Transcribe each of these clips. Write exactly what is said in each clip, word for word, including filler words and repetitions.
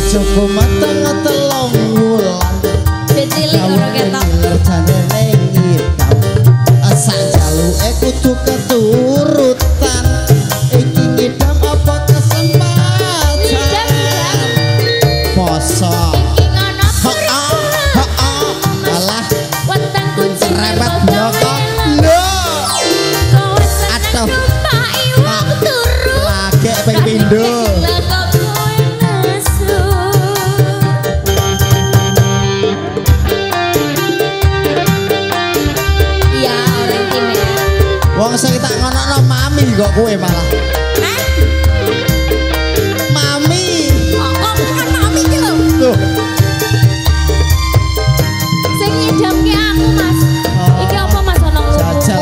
bojoku mateng telung wulan Cecilik karo ketok lerjane ning hitam sak jaluke kudu keturutan iki ngidam apa kesempatan poso alah weteng kunci repet nyoko lho atuh lagi ping pindho wong sing tak ngono mami kok kowe malah. Hah? Mami. Oh, kok bukan mami iki lho. Loh. Sing nyidamke aku, Mas. Oh, iki apa Mas ana ngomong? Jajal.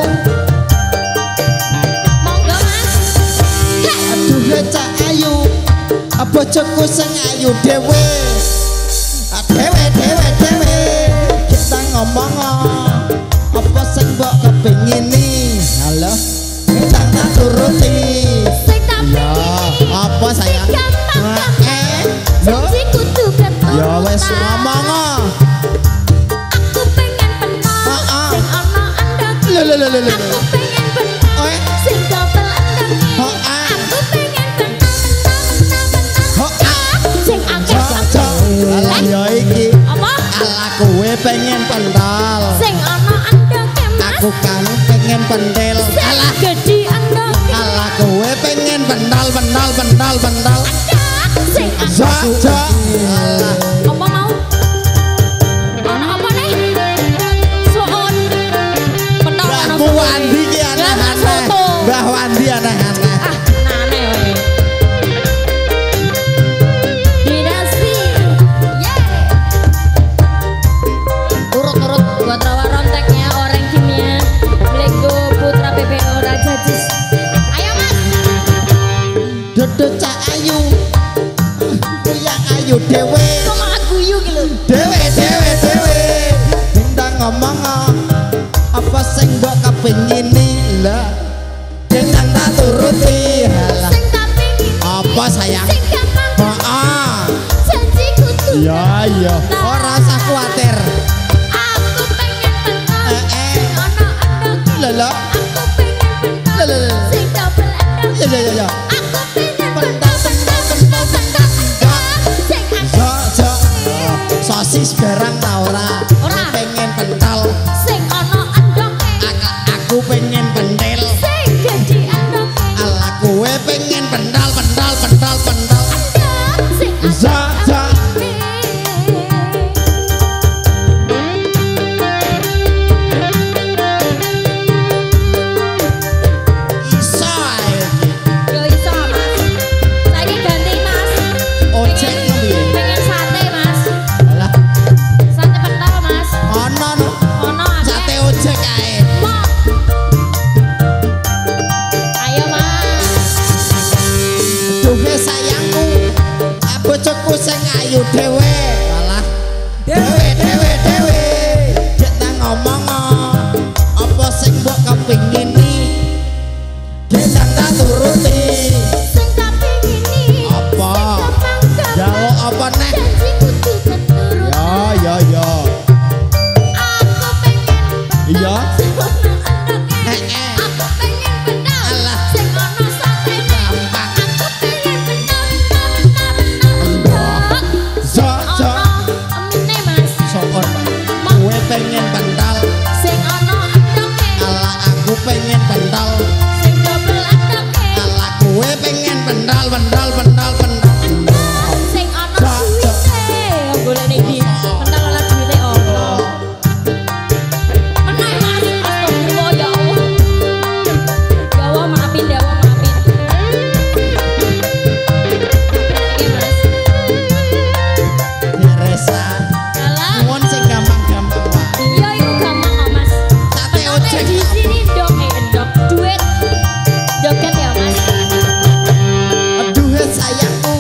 Monggo, Mas. Aduh ya cak ayu. Bojoku sing ayu dhewe. Dhewe dhewe dhewe. Kita ngomong apa sing mbok kepengini. Halo, kita tak turuti. Sing tak pengen apa sayang? Eh, janji kudu keturutan. ya wes ngomong. Aku pengen penol sing ana andake. Lho lho lho lho. Aku pengen penol sing double andake. Aku pengen penol penol penol sing akeh. Alah ya iki. Apa? Ala kowe pengen pentol. Sing ana andake, Mas. Aku kan pengen pentil. Alah gedhi andake. Ala kowe pengen pentol pentol pentol pentol. Sing Jaja. Alah. apa mau? Ana apa nih? Suun. Pentol ana Mbah Wandi ki aneh-aneh. Mbah Wandi aneh-aneh. Ah, nane wae. Dinasti. Yeay. Urut-urut buat rawa ronteknya orang kimia. Lego Putra P P O Raja Jis. Ayo Mas. Dodo cak ayu. Yang ayu dhewe. Kok malah guyu gitu. Dewe dewe dewe bintang ngomong apa sing mbok kepengini lah jeneng tak turuti halah Sing tak pengen. apa sayang Sing gampang. heeh Janji kudu. iya iya ora usah kuwatir Aku pengen penol. eh eh Sing ana andake. lho lho Aku pengen penol. lho lho Sing double andake. iya iya iya Aku pengen penol penol penol penol. Sing jo jo sosis barang ta ora Ora. pengen pentol sing ana andake. aku, aku pengen pentil Sing gedhi andake. ala kowe pengen pentol pentol pentol pentol Sing ja ja iso ae yo iso Mas. Saiki ganti Mas. ojek piye Pengen sate Mas. alah Sate pentol Mas. ono no Ono sate ate. ojek ae Mo. Ayo Mas. duhe sayangku bojoku sing ayu dhewe alah dewe dewe dewe kita ngomong apa sing mbok kepengini kita tak turuti Sing tak pengini. apa jalo apa neh Janji kudu keturutan. ya ya ya Aku pengen iya sing ana andake. eh eh Aku pengen penol. Alah. Sing ana satene. gampang Aku pengen penol penol penol penol. ja ja Ana amine Mas. sokon kowe pengen pentol Sing ana andake. ala aku pengen pentol Sing double andake. ala kowe pengen pentol pentol pentol pentol Sing ana Ja, ja. duwite. Golek ning ndi? Pentol ala duwite ono. Meneh Mas. Astagfirullah ya Allah. Ya Allah maafin ya Allah maafin. Iki Mas. Resa Alah. nuwun sing gampang-gampang wae Iya iku gampang kok Mas. sate ojek di sini dok eh dok duit joget ya Mas. aduh sayangku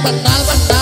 pentol pentol